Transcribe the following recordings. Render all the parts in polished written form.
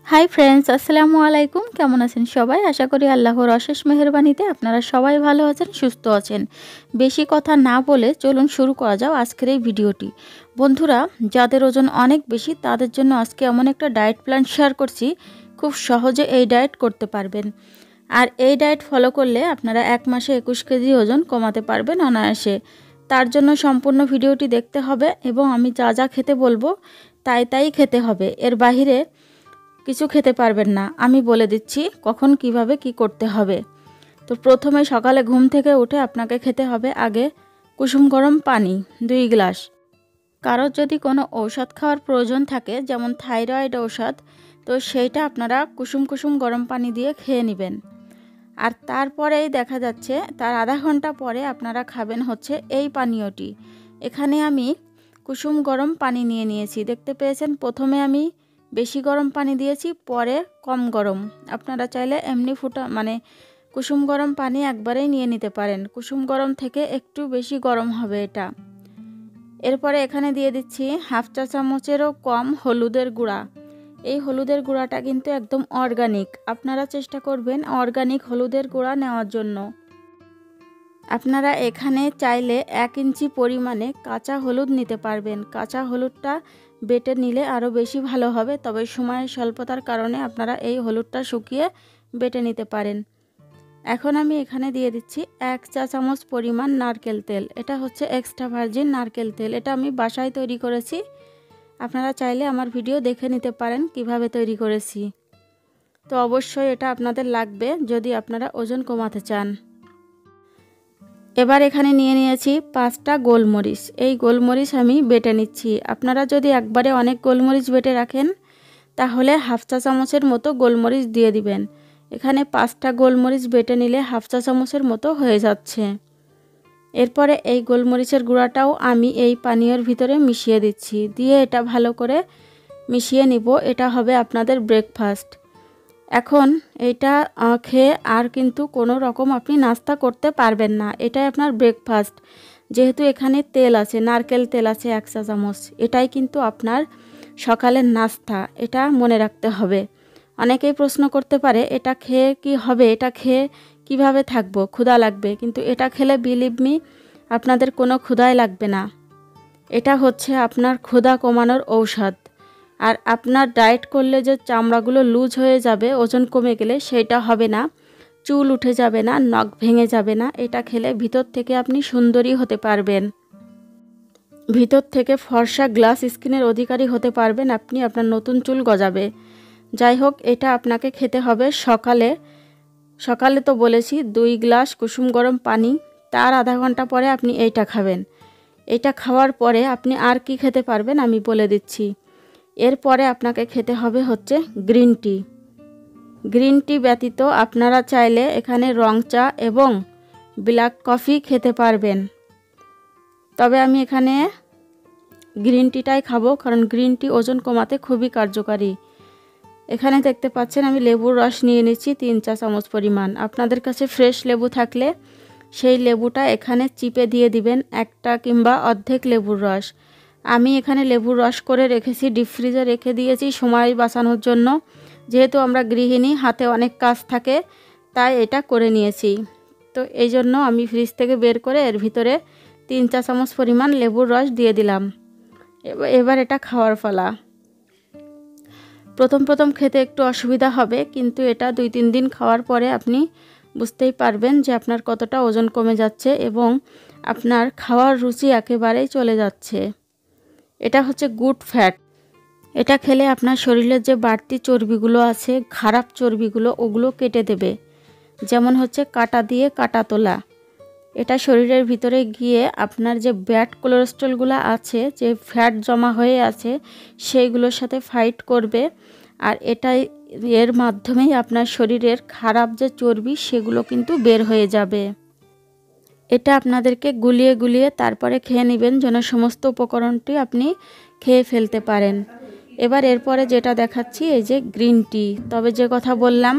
Hi friends, আসসালামু আলাইকুম। কেমন আছেন সবাই? আশা করি আল্লাহর অশেষ মেহেরবানিতে আপনারা সবাই ভালো আছেন, সুস্থ আছেন। বেশি কথা না বলে চলুন শুরু করা যাও আজকের এই ভিডিওটি। বন্ধুরা, যাদের ওজন অনেক বেশি তাদের জন্য আজকে এমন একটা ডায়েট প্ল্যান শেয়ার করছি, খুব সহজে এই ডায়েট করতে পারবেন। আর এই ডায়েট ফলো করলে আপনারা 1 মাসে 21 কেজি ওজন কমাতে পারবেন অনায়াসে। তার জন্য সম্পূর্ণ ভিডিওটি দেখতে হবে এবং আমি যা যা খেতে বলবো তাই খেতে হবে। এর বাইরে কিছু খেতে পারবেন না। আমি বলে দিচ্ছি কখন কিভাবে কি করতে হবে। তো প্রথমে সকালে ঘুম থেকে উঠে আপনাকে খেতে হবে আগে কুসুম গরম পানি 2 গ্লাস। কারোর যদি কোনো ঔষধ খাওয়ার প্রয়োজন থাকে, যেমন থাইরয়েড ঔষধ, তো সেইটা আপনারা কুসুম কুসুম গরম পানি দিয়ে খেয়ে নেবেন। আর তারপরেই দেখা যাচ্ছে তার আধা ঘন্টা পরে আপনারা খাবেন হচ্ছে এই পানীয়টি। এখানে আমি কুসুম গরম পানি নিয়ে নিয়েছি, দেখতে পেয়েছেন। প্রথমে আমি বেশি গরম পানি দিয়েছি, পরে কম গরম। আপনারা চাইলে এমনি কুসুম গরম পানি একবারেই নিয়ে নিতে পারেন। কুসুম গরম থেকে একটু বেশি গরম হবে এটা। এরপরে এখানে দিয়ে দিচ্ছি 1/2 চা চামচেরও কম হলুদের গুঁড়া। এই হলুদের গুঁড়াটা কিন্তু একদম অর্গানিক। আপনারা চেষ্টা করবেন অর্গানিক হলুদের গুঁড়া নেওয়ার জন্য। আপনারা এখানে চাইলে 1 ইঞ্চি পরিমাণে কাঁচা হলুদ নিতে পারবেন। কাঁচা হলুদটা বেটে নিলে আরও বেশি ভালো হবে, তবে সময়ের স্বল্পতার কারণে আপনারা এই হলুদটা শুকিয়ে বেটে নিতে পারেন। এখন আমি এখানে দিয়ে দিচ্ছি 1 চা চামচ পরিমাণ নারকেল তেল। এটা হচ্ছে এক্সট্রা ভার্জিন নারকেল তেল। এটা আমি বাসায় তৈরি করেছি। আপনারা চাইলে আমার ভিডিও দেখে নিতে পারেন কিভাবে তৈরি করেছি। তো অবশ্যই এটা আপনাদের লাগবে যদি আপনারা ওজন কমাতে চান। এবার এখানে নিয়ে নিয়েছি 5টা গোলমরিচ। এই গোলমরিচ আমি বেটে নিচ্ছি। আপনারা যদি একবারে অনেক গোলমরিচ বেটে রাখেন তাহলে 1/2 চা চামচের মতো গোলমরিচ দিয়ে দিবেন। এখানে 5টা গোলমরিচ বেটে নিলে 1/2 চা চামচের মতো হয়ে যাচ্ছে। এরপরে এই গোলমরিচের গুঁড়াটাও আমি এই পানীয়র ভিতরে মিশিয়ে দিচ্ছি। দিয়ে এটা ভালো করে মিশিয়ে নিব। এটা হবে আপনাদের ব্রেকফাস্ট। এখন এটা খেয়ে আর কিন্তু কোনো রকম আপনি নাস্তা করতে পারবেন না। এটাই আপনার ব্রেকফাস্ট। যেহেতু এখানে তেল আছে, নারকেল তেল আছে 1 চা চামচ, এটাই কিন্তু আপনার সকালের নাস্তা। এটা মনে রাখতে হবে। অনেকেই প্রশ্ন করতে পারে এটা খেয়ে কি হবে, এটা খেয়ে কিভাবে থাকবো, ক্ষুধা লাগবে। কিন্তু এটা খেলে বিলিভ মি আপনাদের কোনো ক্ষুধাই লাগবে না। এটা হচ্ছে আপনার ক্ষুধা কমানোর ঔষধ। আর আপনার ডায়েট করলে যে চামড়াগুলো লুজ হয়ে যাবে ওজন কমে গেলে, সেটা হবে না। চুল উঠে যাবে না, নখ ভেঙে যাবে না। এটা খেলে ভিতর থেকে আপনি সুন্দরী হতে পারবেন। ভিতর থেকে ফর্সা গ্লাস স্কিনের অধিকারী হতে পারবেন আপনি। আপনার নতুন চুল গজাবে। যাই হোক, এটা আপনাকে খেতে হবে সকালে তো বলেছি 2 গ্লাস কুসুম গরম পানি। তার আধা ঘন্টা পরে আপনি এইটা খাবেন। এটা খাওয়ার পরে আপনি আর কি খেতে পারবেন আমি বলে দিচ্ছি। এরপরে আপনাকে খেতে হবে হচ্ছে গ্রিন টি। গ্রিন টি ব্যতীত আপনারা চাইলে এখানে রং চা এবং ব্ল্যাক কফি খেতে পারবেন। তবে আমি এখানে গ্রিন টিটাই খাবো, কারণ গ্রিন টি ওজন কমাতে খুবই কার্যকারী। এখানে দেখতে পাচ্ছেন আমি লেবুর রস নিয়ে নিচ্ছি 3 চা চামচ পরিমাণ। আপনাদের কাছে ফ্রেশ লেবু থাকলে সেই লেবুটা এখানে চিপে দিয়ে দিবেন, একটা কিংবা অর্ধেক লেবুর রস। আমি এখানে লেবুর রস করে রেখেছি, ডিপ ফ্রিজে রেখে দিয়েছি সময় বাঁচানোর জন্য। যেহেতু আমরা গৃহিণী, হাতে অনেক কাজ থাকে, তাই এটা করে নিয়েছি। তো এই জন্য আমি ফ্রিজ থেকে বের করে এর ভিতরে 3 চা চামচ পরিমাণ লেবুর রস দিয়ে দিলাম। এবার এটা খাওয়ার পালা। প্রথম খেতে একটু অসুবিধা হবে, কিন্তু এটা 2-3 দিন খাওয়ার পরে আপনি বুঝতেই পারবেন যে আপনার কতটা ওজন কমে যাচ্ছে এবং আপনার খাওয়ার রুচি একেবারেই চলে যাচ্ছে। এটা হচ্ছে গুড ফ্যাট। এটা খেলে আপনার শরীরের যে বাড়তি চর্বিগুলো আছে, খারাপ চর্বিগুলো, ওগুলো কেটে দেবে। যেমন হচ্ছে কাঁটা দিয়ে কাঁটা তোলা। এটা শরীরের ভিতরে গিয়ে আপনার যে ব্যাড কোলেস্ট্রলগুলো আছে, যে ফ্যাট জমা হয়ে আছে, সেইগুলোর সাথে ফাইট করবে। আর এর মাধ্যমেই আপনার শরীরের খারাপ যে চর্বি সেগুলো কিন্তু বের হয়ে যাবে। এটা আপনাদেরকে গুলিয়ে তারপরে খেয়ে নেবেন, যেন সমস্ত উপকরণটি আপনি খেয়ে ফেলতে পারেন। এবার এরপরে যেটা দেখাচ্ছি এই যে গ্রিন টি। তবে যে কথা বললাম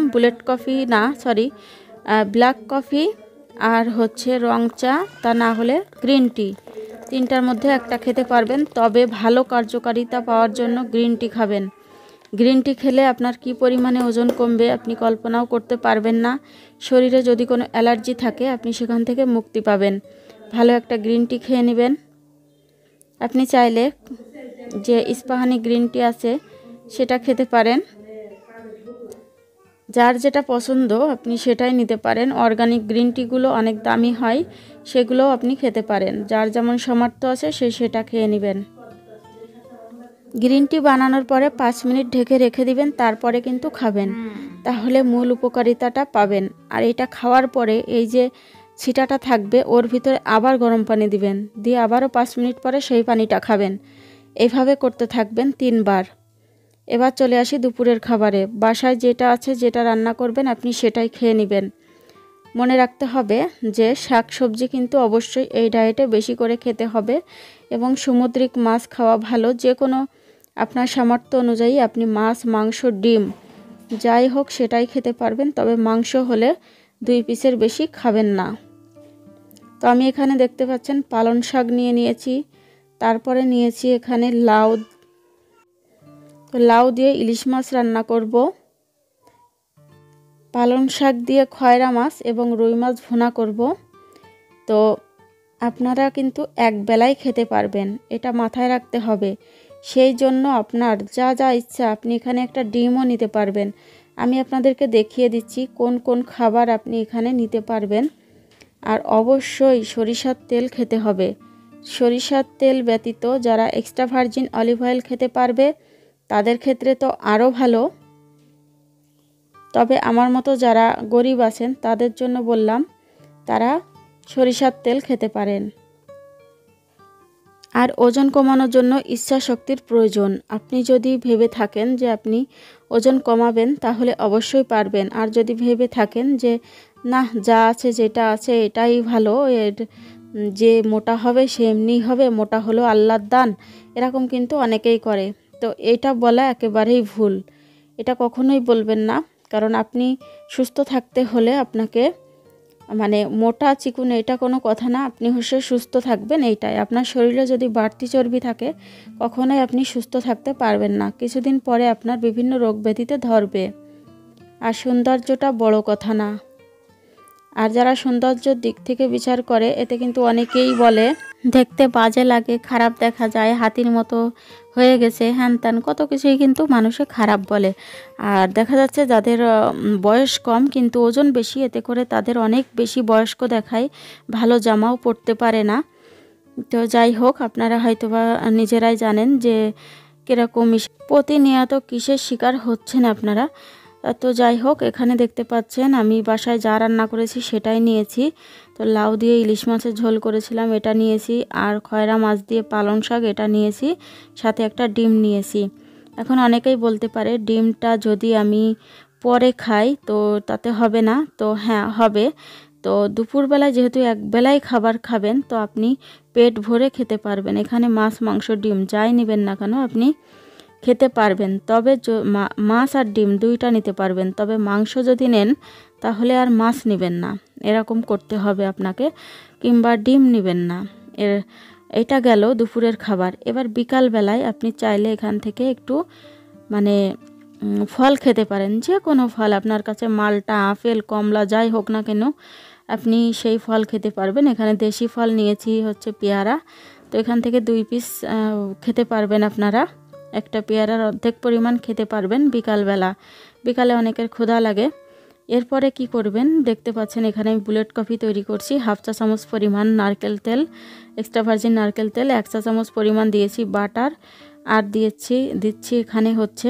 ব্ল্যাক কফি আর হচ্ছে রং চা, তা না হলে গ্রিন টি, 3টার মধ্যে একটা খেতে পারবেন। তবে ভালো কার্যকারিতা পাওয়ার জন্য গ্রিন টি খাবেন। গ্রিন টি খেলে আপনার কি পরিমাণে ওজন কমবে আপনি কল্পনাও করতে পারবেন না। শরীরে যদি কোনো অ্যালার্জি থাকে আপনি সেখান থেকে মুক্তি পাবেন। ভালো একটা গ্রিন টি খেয়ে নেবেন। আপনি চাইলে যে ইস্পাহানি গ্রিন টি আছে সেটা খেতে পারেন। যার যেটা পছন্দ আপনি সেটাই নিতে পারেন। অর্গানিক গ্রিন টিগুলো অনেক দামি হয়, সেগুলোও আপনি খেতে পারেন। যার যেমন সামর্থ্য আছে সেটা খেয়ে নেবেন। গ্রিন টি বানানোর পরে 5 মিনিট ঢেকে রেখে দিবেন, তারপরে কিন্তু খাবেন, তাহলে মূল উপকারিতাটা পাবেন। আর এটা খাওয়ার পরে এই যে ছিটাটা থাকবে ওর ভিতরে আবার গরম পানি দিবেন, দিয়ে আবারও 5 মিনিট পরে সেই পানিটা খাবেন। এইভাবে করতে থাকবেন 3 বার। এবার চলে আসি দুপুরের খাবারে। বাসায় যেটা আছে, যেটা রান্না করবেন আপনি সেটাই খেয়ে নেবেন। মনে রাখতে হবে যে শাক সবজি কিন্তু অবশ্যই এই ডায়েটে বেশি করে খেতে হবে, এবং সামুদ্রিক মাছ খাওয়া ভালো। যে কোনো আপনার সামর্থ্য অনুযায়ী আপনি মাছ, মাংস, ডিম যাই হোক সেটাই খেতে পারবেন, তবে মাংস হলে 2 পিসের বেশি খাবেন না। তো আমি এখানে দেখতে পাচ্ছেন পালং শাক নিয়েছি, তারপরে নিয়েছি এখানে লাউ। তো লাউ দিয়ে ইলিশ মাছ রান্না করব, পালং শাক দিয়ে খয়রা মাছ এবং রুই মাছ ভুনা করব। তো আপনারা কিন্তু এক বেলায় খেতে পারবেন, এটা মাথায় রাখতে হবে। সেই জন্য আপনার যা যা ইচ্ছা আপনি এখানে একটা ডিমও নিতে পারবেন। আমি আপনাদেরকে দেখিয়ে দিচ্ছি কোন কোন খাবার আপনি এখানে নিতে পারবেন। আর অবশ্যই সরিষার তেল খেতে হবে। সরিষার তেল ব্যতীত যারা এক্সট্রা ভার্জিন অলিভ অয়েল খেতে পারবে তাদের ক্ষেত্রে তো আরও ভালো, তবে আমার মতো যারা গরিব আছেন তাদের জন্য বললাম তারা সরিষার তেল খেতে পারেন। আর ওজন কমানোর জন্য ইচ্ছা শক্তির প্রয়োজন। আপনি যদি ভেবে থাকেন যে আপনি ওজন কমাবেন তাহলে অবশ্যই পারবেন। আর যদি ভেবে থাকেন যে না, যা আছে যেটা আছে এটাই ভালো, যে মোটা হবে সে এমনিই হবে, মোটা হলো আল্লাহর দান, এরকম কিন্তু অনেকেই করে। তো এটা বলা একেবারেই ভুল, এটা কখনোই বলবেন না। কারণ আপনি সুস্থ থাকতে হলে আপনাকে মানে মোটা চিকুন এটা কোনো কথা না, আপনি হচ্ছে সুস্থ থাকবেন এইটাই। আপনার শরীরে যদি বাড়তি চর্বি থাকে কখনোই আপনি সুস্থ থাকতে পারবেন না, কিছুদিন পরে আপনার বিভিন্ন রোগ ব্যাধিতে ধরবে। আর সৌন্দর্যটা বড় কথা না। আর যারা সৌন্দর্যের দিক থেকে বিচার করে এতে কিন্তু অনেকেই বলে দেখতে বাজে লাগে, খারাপ দেখা যায়, হাতির মতো হয়ে গেছে, হ্যান ত্যান কত কিছুই কিন্তু মানুষে খারাপ বলে। আর দেখা যাচ্ছে যাদের বয়স কম কিন্তু ওজন বেশি, এতে করে তাদের অনেক বেশি বয়স্ক দেখায়, ভালো জামাও পরতে পারে না। তো যাই হোক, আপনারা হয়তোবা নিজেরাই জানেন যে কীরকম প্রতিনিয়ত কিসের শিকার হচ্ছেন আপনারা। তো যাই হোক, এখানে দেখতে পাচ্ছেন আমি বাসায় যা রান্না করেছি সেটাই নিয়েছি। তো লাউ দিয়ে ইলিশ মাছের ঝোল করেছিলাম, এটা নিয়েছি। আর খয়রা মাছ দিয়ে পালং শাক এটা নিয়েছি, সাথে একটা ডিম নিয়েছি। এখন অনেকেই বলতে পারে ডিমটা যদি আমি পরে খাই তো তাতে হবে না। তো হ্যাঁ হবে। তো দুপুরবেলায় যেহেতু এক বেলায় খাবার খাবেন তো আপনি পেট ভরে খেতে পারবেন। এখানে মাছ, মাংস, ডিম যাই নেবেন না কেন আপনি খেতে পারবেন। তবে মাছ আর ডিম দুইটা নিতে পারবেন, তবে মাংস যদি নেন তাহলে আর মাছ নেবেন না, এরকম করতে হবে আপনাকে, কিংবা ডিম নেবেন না। এটা গেল দুপুরের খাবার। এবার বিকাল বেলায় আপনি চাইলে এখান থেকে একটু মানে ফল খেতে পারেন, যে কোনো ফল আপনার কাছে, মালটা, আপেল, কমলা যাই হোক না কেন আপনি সেই ফল খেতে পারবেন। এখানে দেশি ফল নিয়েছি হচ্ছে পেয়ারা, তো এখান থেকে 2 পিস খেতে পারবেন আপনারা। একটা পেয়ারার অর্ধেক পরিমাণ খেতে পারবেন বিকালবেলা। বিকালে অনেকের ক্ষুধা লাগে। এরপরে কি করবেন দেখতে পাচ্ছেন এখানে আমি বুলেট কফি তৈরি করছি। 1/2 চা চামচ পরিমাণ নারকেল তেল, এক্সট্রা ভার্জিন নারকেল তেল, 1 চা চামচ পরিমাণ দিয়েছি বাটার, আর দিচ্ছি এখানে হচ্ছে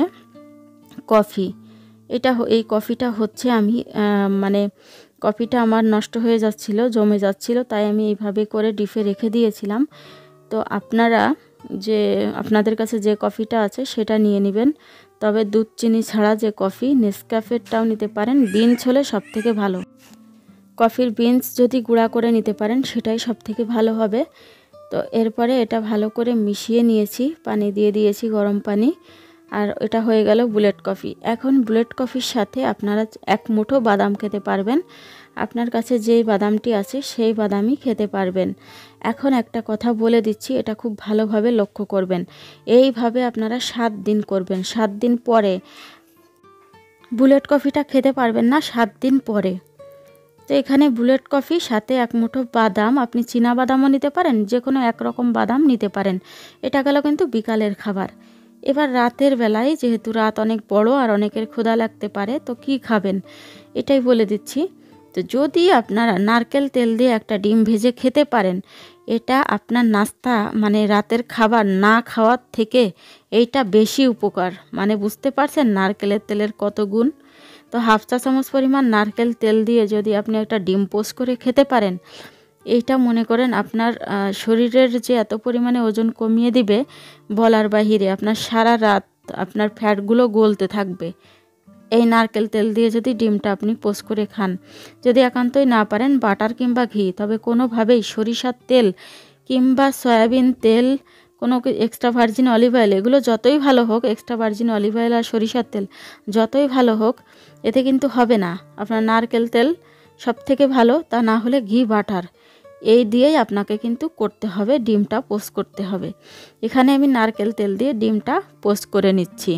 কফি। এই কফিটা হচ্ছে আমি মানে কফিটা আমার নষ্ট হয়ে যাচ্ছিল, জমে যাচ্ছিল, তাই আমি এইভাবে করে ডিপে রেখে দিয়েছিলাম। তো আপনারা আপনাদের কাছে যে কফিটা আছে সেটা নিয়ে নেবেন। তবে দুধ চিনি ছাড়া যে কফি, নেসক্যাফেরটাও নিতে পারেন, বিনস হলে সবথেকে ভালো। কফির বিনস যদি গুঁড়া করে নিতে পারেন সেটাই সবথেকে ভালো হবে। তো এরপরে এটা ভালো করে মিশিয়ে নিয়েছি, পানি দিয়ে দিয়েছি, গরম পানি। আর এটা হয়ে গেল বুলেট কফি। এখন বুলেট কফির সাথে আপনারা 1 মুঠো বাদাম খেতে পারবেন। আপনার কাছে যেই বাদামটি আছে সেই বাদামই খেতে পারবেন। এখন একটা কথা বলে দিচ্ছি, এটা খুব ভালোভাবে লক্ষ্য করবেন। এইভাবে আপনারা 7 দিন করবেন। 7 দিন পরে বুলেট কফিটা খেতে পারবেন না 7 দিন পরে। তো এখানে বুলেট কফি সাথে 1 মুঠো বাদাম, আপনি চীনা বাদামও নিতে পারেন, যে কোনো একরকম বাদাম নিতে পারেন। এটা গেল কিন্তু বিকালের খাবার। এবার রাতের বেলায়, যেহেতু রাত অনেক বড় আর অনেকের ক্ষুধা লাগতে পারে, তো কি খাবেন এটাই বলে দিচ্ছি। তো যদি আপনারা নারকেল তেল দিয়ে একটা ডিম ভেজে খেতে পারেন, এটা আপনার নাস্তা মানে রাতের খাবার না খাওয়ার থেকে এইটা বেশি উপকার। মানে বুঝতে পারছেন নারকেলের তেলের কত গুণ। তো 1/2 চা চামচ পরিমাণ নারকেল তেল দিয়ে যদি আপনি একটা ডিম পোস্ট করে খেতে পারেন, এইটা মনে করেন আপনার শরীরের যে এত পরিমাণে ওজন কমিয়ে দিবে বলার বাহিরে। আপনার সারা রাত আপনার ফ্যাটগুলো গলতে থাকবে এই নারকেল তেল দিয়ে যদি ডিমটা আপনি পোস্ট করে খান। যদি একান্তই না পারেন বাটার কিংবা ঘি, তবে কোনোভাবেই সরিষার তেল কিংবা সয়াবিন তেল, কোনো এক্সট্রা ভার্জিন অলিভ অয়েল, এগুলো যতই ভালো হোক, এক্সট্রা ভার্জিন অলিভ অয়েল আর সরিষার তেল যতই ভালো হোক, এতে কিন্তু হবে না। আপনার নারকেল তেল সব থেকে ভালো, তা না হলে ঘি বাটার, এই দিয়েই আপনাকে কিন্তু করতে হবে, ডিমটা পোস্ট করতে হবে। এখানে আমি নারকেল তেল দিয়ে ডিমটা পোস্ট করে নিচ্ছি।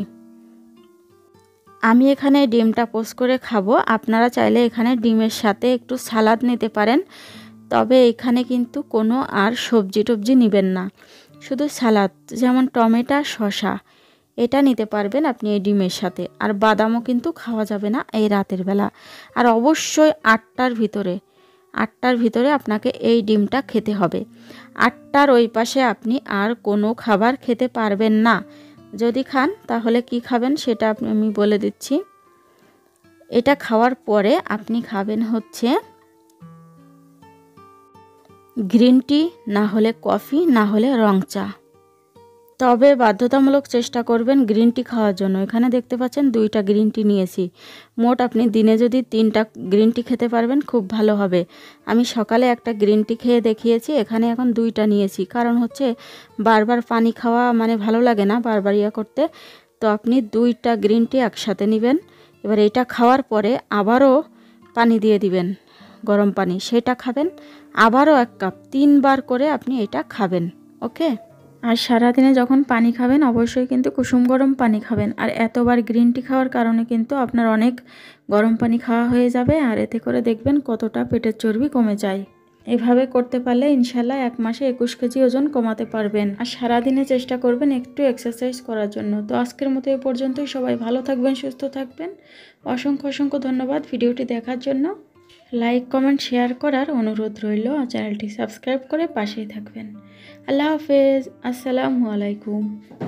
আমি এখানে ডিমটা পোস্ট করে খাবো। আপনারা চাইলে এখানে ডিমের সাথে একটু সালাদ নিতে পারেন, তবে এখানে কিন্তু কোনো আর সবজি টবজি নেবেন না, শুধু সালাদ, যেমন টমেটো শসা, এটা নিতে পারবেন আপনি এই ডিমের সাথে। আর বাদামও কিন্তু খাওয়া যাবে না এই রাতের বেলা। আর অবশ্যই 8টার ভিতরে আপনাকে এই ডিমটা খেতে হবে। 8টার ওই পাশে আপনি আর কোনো খাবার খেতে পারবেন না। যদি খান তাহলে কি খাবেন সেটা আমি বলে দিচ্ছি। এটা খাওয়ার পরে আপনি খাবেন হচ্ছে গ্রিন টি, না হলে কফি, না হলে রং চা। তবে বাধ্যতামূলক চেষ্টা করবেন গ্রিন টি খাওয়ার জন্য। এখানে দেখতে পাচ্ছেন 2টা গ্রিন টি নিয়েছি। মোট আপনি দিনে যদি 3টা গ্রিন টি খেতে পারবেন খুব ভালো হবে। আমি সকালে একটা গ্রিন টি খেয়ে দেখিয়েছি, এখানে এখন 2টা নিয়েছি। কারণ হচ্ছে বারবার পানি খাওয়া মানে ভালো লাগে না, বারবার করতে। তো আপনি 2টা গ্রিন টি একসাথে নেবেন। এবার এটা খাওয়ার পরে আবারও পানি দিয়ে দিবেন, গরম পানি, সেটা খাবেন। আবারও 1 কাপ, 3বার করে আপনি এটা খাবেন। ওকে। আর সারাদিনে যখন পানি খাবেন অবশ্যই কিন্তু কুসুম গরম পানি খাবেন। আর এতবার গ্রিন টি খাওয়ার কারণে কিন্তু আপনার অনেক গরম পানি খাওয়া হয়ে যাবে, আর এতে করে দেখবেন কতটা পেটের চর্বি কমে যায়। এভাবে করতে পারলে ইনশাল্লাহ 1 মাসে 21 কেজি ওজন কমাতে পারবেন। আর সারাদিনে চেষ্টা করবেন একটু এক্সারসাইজ করার জন্য। তো আজকের মতো এই পর্যন্তই। সবাই ভালো থাকবেন, সুস্থ থাকবেন। অসংখ্য ধন্যবাদ ভিডিওটি দেখার জন্য। লাইক কমেন্ট শেয়ার করার অনুরোধ রইল। আর চ্যানেলটি সাবস্ক্রাইব করে পাশেই থাকবেন। আল্লাহ হাফেজ। আসসালামু আলাইকুম।